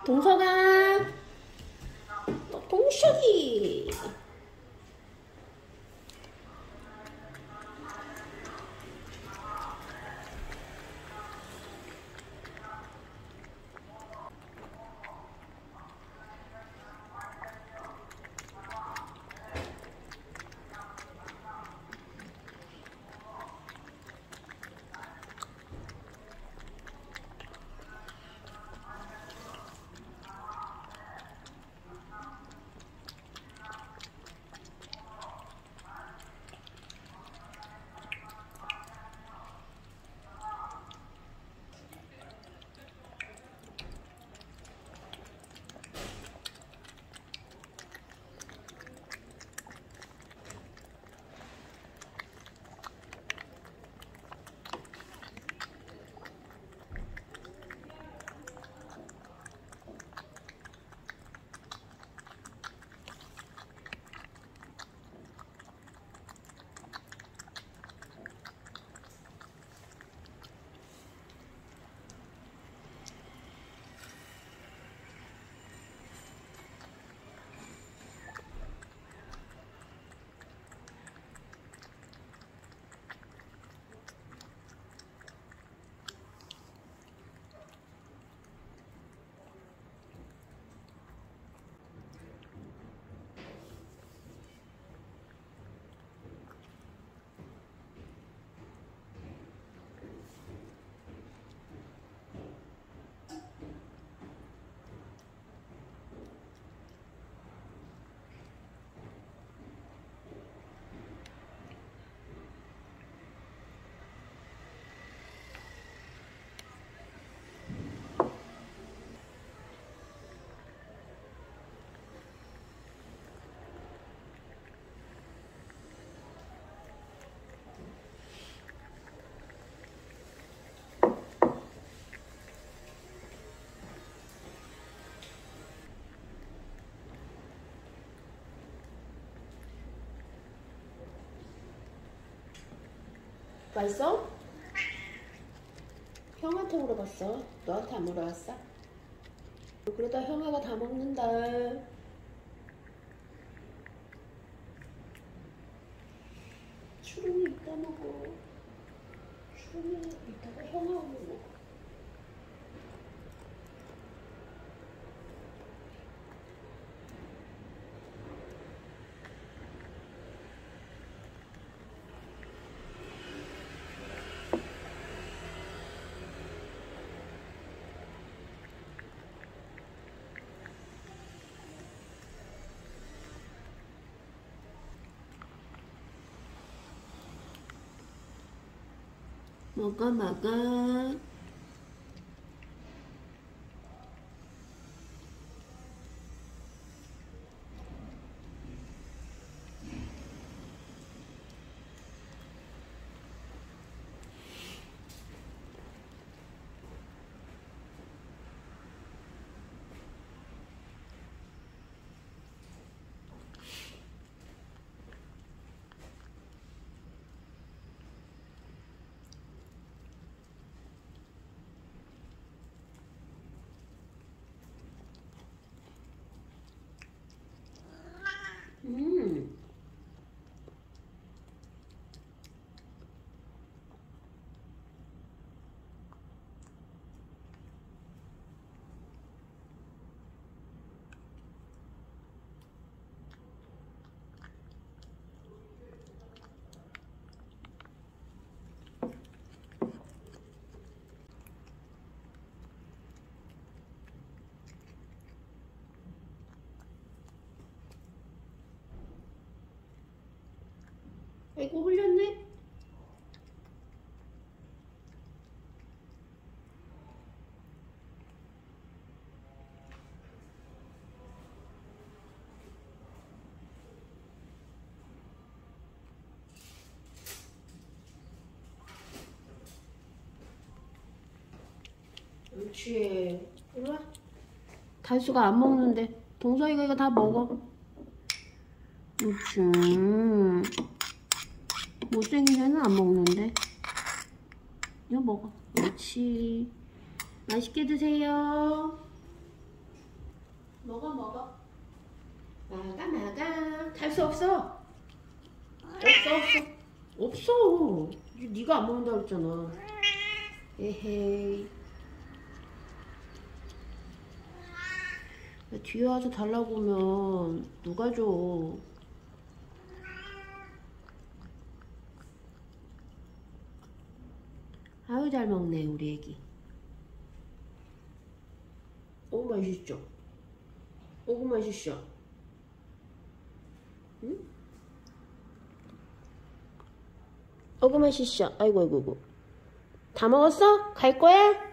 동서가 동석이 맛있어? 형한테 물어봤어. 너한테 안 물어봤어? 그러다 형아가 다 먹는다. 추rum이 이따 먹어. 추rum이 이따가 형아하고 먹어. 먹어 먹어. 아이고 흘렸네. 그렇지. 일로와. 단수가 안 먹는데 동서이가 이거 다 먹어. 그렇지. 못생긴 애는 안 먹는데. 이거 먹어. 그렇지. 맛있게 드세요. 먹어. 마가. 탈 수 없어. 없어. 네가 안 먹는다 그랬잖아. 에헤이. 뒤에 와서 달라고 하면 누가 줘? 아유 잘 먹네 우리 애기. 어구 맛있죠? 어구 맛있어. 응? 어구 맛있어. 아이고. 다 먹었어? 갈 거야?